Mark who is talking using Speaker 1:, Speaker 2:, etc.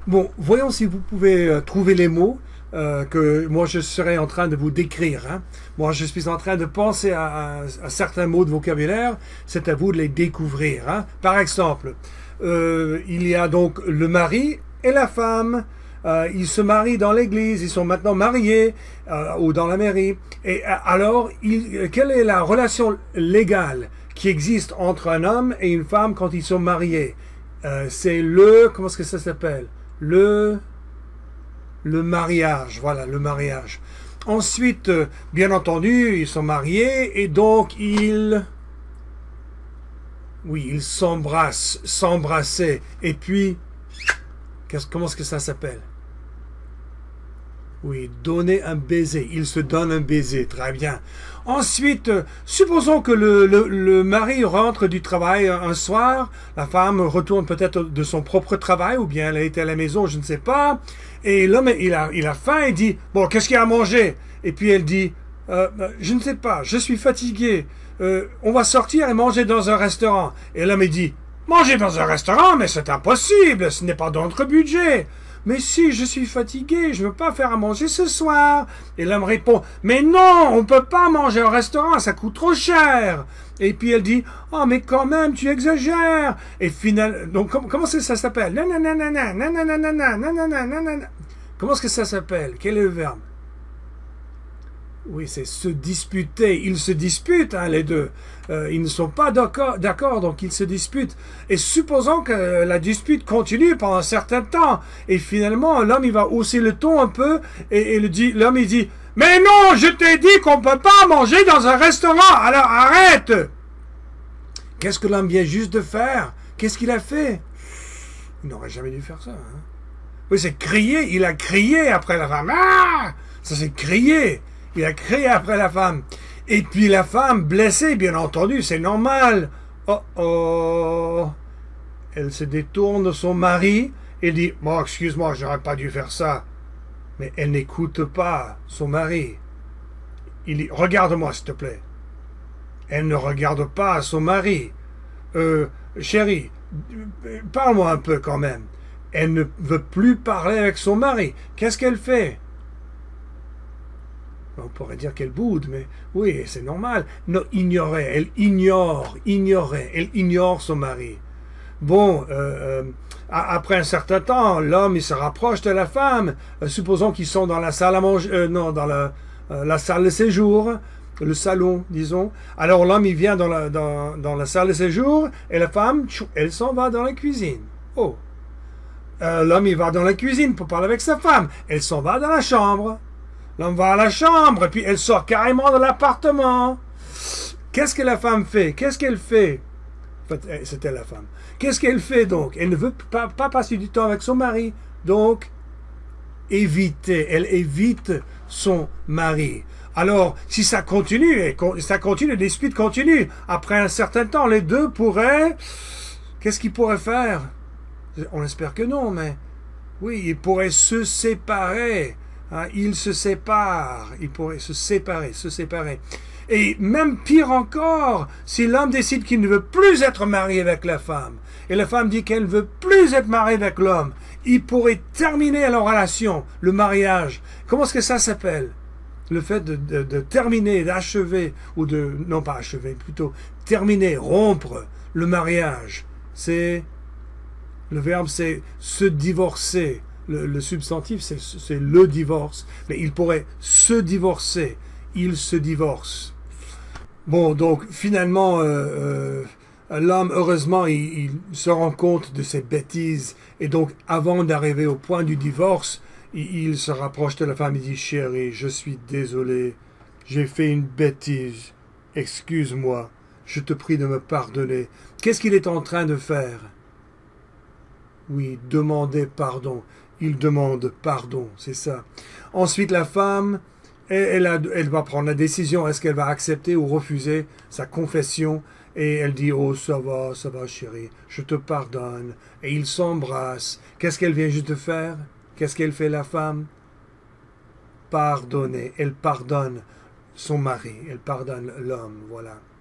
Speaker 1: Bon, voyons si vous pouvez trouver les mots que moi je serais en train de vous décrire. Hein. Moi je suis en train de penser à certains mots de vocabulaire, c'est à vous de les découvrir. Hein. Par exemple, il y a donc le mari et la femme. Ils se marient dans l'église, ils sont maintenant mariés ou dans la mairie. Et alors, quelle est la relation légale qui existe entre un homme et une femme quand ils sont mariés? C'est comment est-ce que ça s'appelle? Le mariage, voilà, le mariage. Ensuite, bien entendu, ils sont mariés et donc ils s'embrassent, s'embrasser. Et puis, comment est-ce que ça s'appelle? Oui, donner un baiser. Il se donne un baiser, très bien. Ensuite, supposons que le mari rentre du travail un soir, la femme retourne peut-être de son propre travail, ou bien elle a été à la maison, je ne sais pas, et l'homme, il a faim, il dit, bon, qu'est-ce qu'il y a à manger? Et puis elle dit, je ne sais pas, je suis fatigué, on va sortir et manger dans un restaurant. Et l'homme, il dit, manger dans un restaurant, mais c'est impossible, ce n'est pas dans notre budget. Mais si, je suis fatigué, je ne veux pas faire à manger ce soir. Et l'homme répond, mais non, on ne peut pas manger au restaurant, ça coûte trop cher. Et puis elle dit, oh mais quand même, tu exagères. Et finalement, donc comment ça s'appelle? Comment est-ce que ça s'appelle? Quel est le verbe? Oui, c'est se disputer. Ils se disputent, hein, les deux. Ils ne sont pas d'accord, donc ils se disputent. Et supposons que la dispute continue pendant un certain temps, et finalement, l'homme, il va hausser le ton un peu, et l'homme, il dit, « Mais non, je t'ai dit qu'on ne peut pas manger dans un restaurant, alors arrête !» Qu'est-ce que l'homme vient juste de faire? Qu'est-ce qu'il a fait? Il n'aurait jamais dû faire ça. Hein? Oui, c'est crier. Il a crié après la femme. Ah! Ça, c'est crier. Il a crié après la femme. Et puis la femme, blessée, bien entendu, c'est normal. Oh oh. Elle se détourne de son mari et dit, bon, excuse-moi, j'aurais pas dû faire ça. Mais elle n'écoute pas son mari. Il dit, regarde-moi, s'il te plaît. Elle ne regarde pas son mari. Chérie, parle-moi un peu quand même. Elle ne veut plus parler avec son mari. Qu'est-ce qu'elle fait? On pourrait dire qu'elle boude, mais oui, c'est normal. Non, elle ignore son mari. Bon, après un certain temps, l'homme, il se rapproche de la femme. Supposons qu'ils sont dans la salle à manger, non, dans la salle de séjour, le salon, disons. Alors l'homme, il vient dans la salle de séjour, et la femme, elle s'en va dans la cuisine. Oh. L'homme, il va dans la cuisine pour parler avec sa femme. Elle s'en va dans la chambre. L'homme va à la chambre, et puis elle sort carrément de l'appartement. Qu'est-ce que la femme fait? Qu'est-ce qu'elle fait? En fait, c'était la femme. Qu'est-ce qu'elle fait donc? Elle ne veut pas passer du temps avec son mari. Donc, elle évite son mari. Alors, si ça continue, les disputes continuent. Après un certain temps, les deux pourraient... Qu'est-ce qu'ils pourraient faire? On espère que non, mais... Oui, ils pourraient se séparer. Hein, ils se séparent. Ils pourraient se séparer. Et même pire encore, si l'homme décide qu'il ne veut plus être marié avec la femme, et la femme dit qu'elle ne veut plus être mariée avec l'homme, il pourrait terminer leur relation, le mariage. Comment est-ce que ça s'appelle? Le fait de terminer, d'achever, ou non pas achever, plutôt terminer, rompre le mariage. Le verbe c'est se divorcer. Le substantif c'est le divorce. Mais il pourrait se divorcer. Il se divorce. Bon, donc finalement, l'homme, heureusement, il se rend compte de ses bêtises. Et donc, avant d'arriver au point du divorce, il se rapproche de la femme et dit, chérie, je suis désolé, j'ai fait une bêtise, excuse-moi, je te prie de me pardonner. Qu'est-ce qu'il est en train de faire? Oui, demander pardon. Il demande pardon, c'est ça. Ensuite, la femme, elle va prendre la décision, est-ce qu'elle va accepter ou refuser sa confession? Et elle dit, oh, ça va, chérie, je te pardonne. Et ils s'embrassent. Qu'est-ce qu'elle vient juste de faire? Qu'est-ce qu'elle fait, la femme? Pardonner. Elle pardonne son mari. Elle pardonne l'homme, voilà.